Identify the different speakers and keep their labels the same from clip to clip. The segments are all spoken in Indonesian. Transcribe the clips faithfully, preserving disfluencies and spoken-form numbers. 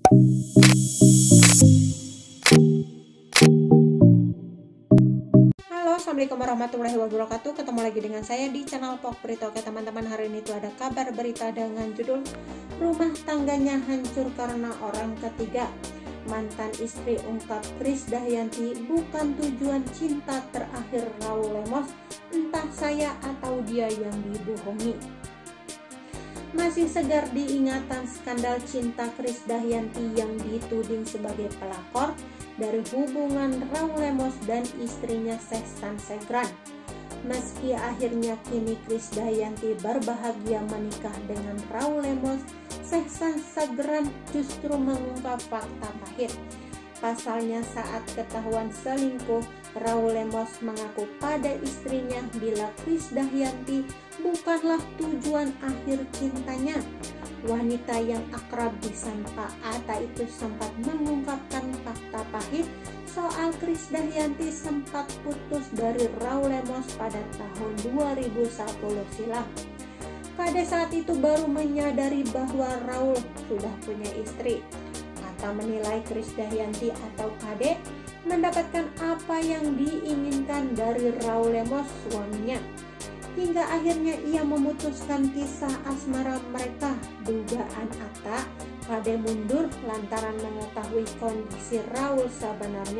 Speaker 1: Halo, assalamualaikum warahmatullahi wabarakatuh. Ketemu lagi dengan saya di channel Pok Berita. Oke teman-teman, hari ini tuh ada kabar berita dengan judul rumah tangganya hancur karena orang ketiga. Mantan istri ungkap Krisdayanti bukan tujuan cinta terakhir Raul Lemos, entah saya atau dia yang dibohongi. Masih segar diingatan skandal cinta Krisdayanti yang dituding sebagai pelakor dari hubungan Raul Lemos dan istrinya Sehsan Segran. Meski akhirnya kini Krisdayanti berbahagia menikah dengan Raul Lemos, Sehsan Segran justru mengungkap fakta pahit. Pasalnya saat ketahuan selingkuh, Raul Lemos mengaku pada istrinya bila Krisdayanti bukanlah tujuan akhir cintanya. Wanita yang akrab disapa Atta itu sempat mengungkapkan fakta pahit soal Krisdayanti sempat putus dari Raul Lemos pada tahun dua ribu sepuluh silam. Pada saat itu baru menyadari bahwa Raul sudah punya istri. Atta menilai Krisdayanti atau Kade mendapatkan apa yang diinginkan dari Raul Lemos suaminya, hingga akhirnya ia memutuskan kisah asmara mereka. Dugaan Atta, Kade mundur lantaran mengetahui kondisi Raul sebenarnya.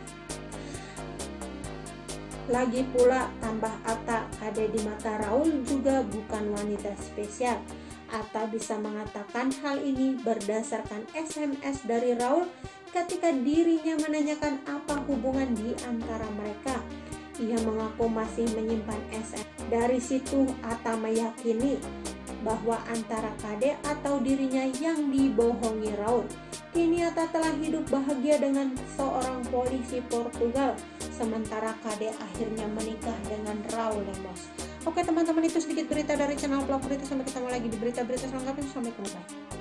Speaker 1: Lagi pula tambah Atta, Kade di mata Raul juga bukan wanita spesial. Atta bisa mengatakan hal ini berdasarkan S M S dari Raul ketika dirinya menanyakan apa hubungan di antara mereka. Ia mengaku masih menyimpan S M S. Dari situ Atta meyakini bahwa antara Kade atau dirinya yang dibohongi Raul. Kini Atta telah hidup bahagia dengan seorang polisi Portugal, sementara Kade akhirnya menikah dengan Raul Lemos. Oke teman-teman, itu sedikit berita dari channel Pok Berita. Sampai ketemu lagi di berita-berita selanjutnya. Sampai ketemu.